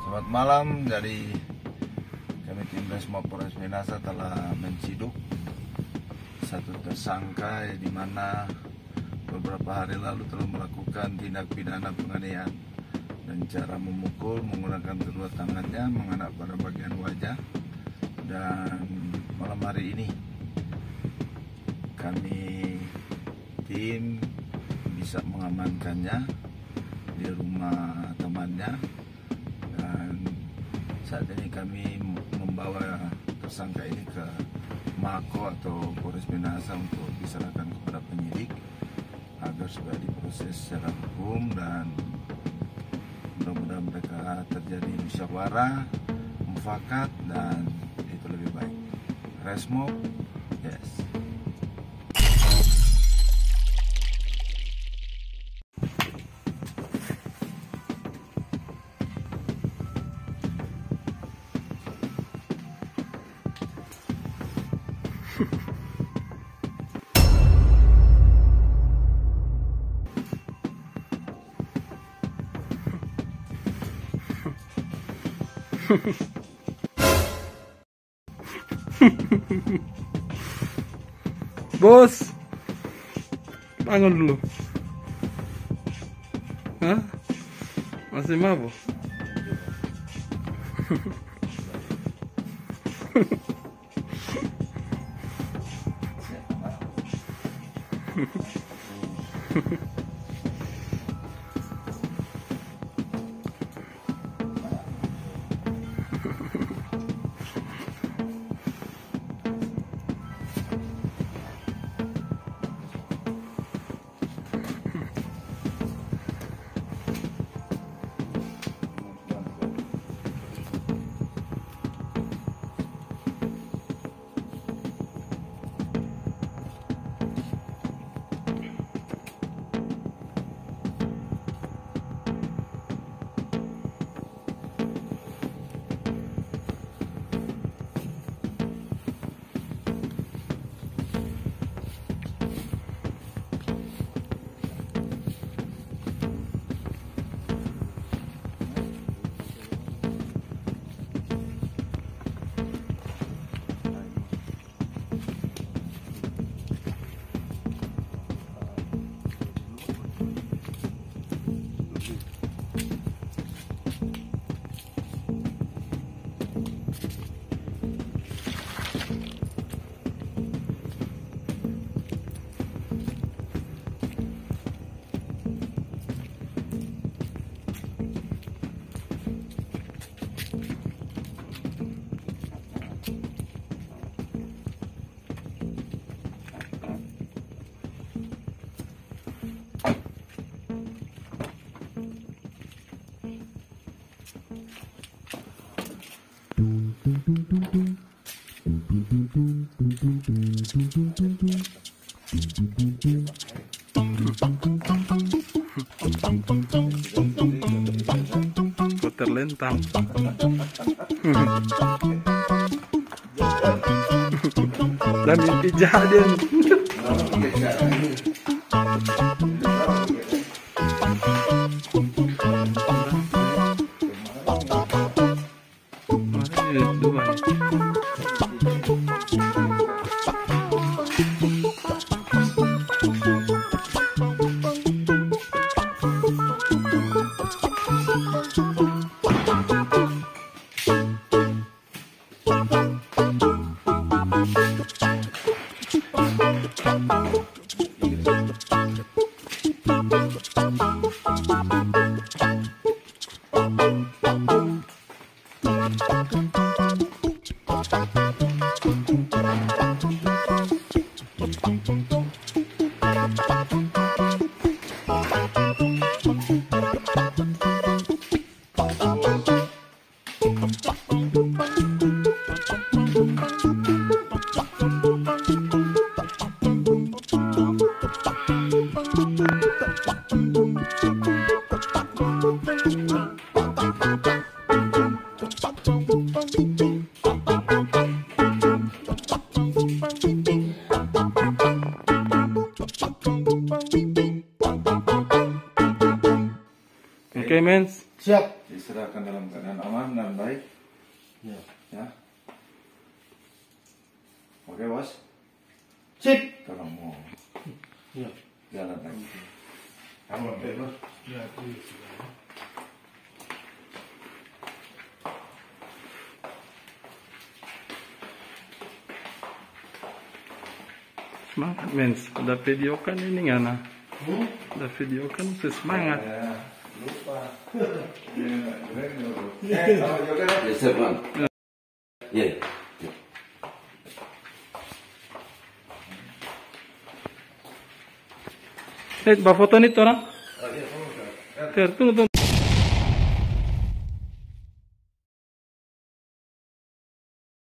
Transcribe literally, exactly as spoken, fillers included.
Selamat malam. Dari kami tim Resmo Polres Minahasa telah menciduk satu tersangka di mana beberapa hari lalu telah melakukan tindak pidana penganiayaan dan cara memukul menggunakan kedua tangannya mengenai pada bagian wajah. Dan malam hari ini kami tim bisa mengamankannya di rumah temannya, dan saat ini kami membawa tersangka ini ke Mako atau Polres Minahasa untuk diserahkan kepada penyidik agar supaya diproses secara hukum, dan mudah-mudahan mereka terjadi musyawarah, mufakat, dan itu lebih baik. Resmo, yes. Bos, bangun dulu. Hah? Masih mabuk? Terlentang. Dan mimpi jahat dia. Oke, mens. Siap. diserahkan dalam keadaan aman dan baik. Ya. Ya. Oke bos. Sip. Kalau mau Ya. jalan lagi. Kamu oke bos. Ya, Semangat mens, udah video kan ini nggak nah? Hmm? Udah video kan masih semangat. Ya, lupa. Ya, keren ya, bos. Eh, kalau juga Ya, siap, Bang. Ya. Eh, bawa foto nih orang. Ter, tunggu tunggu.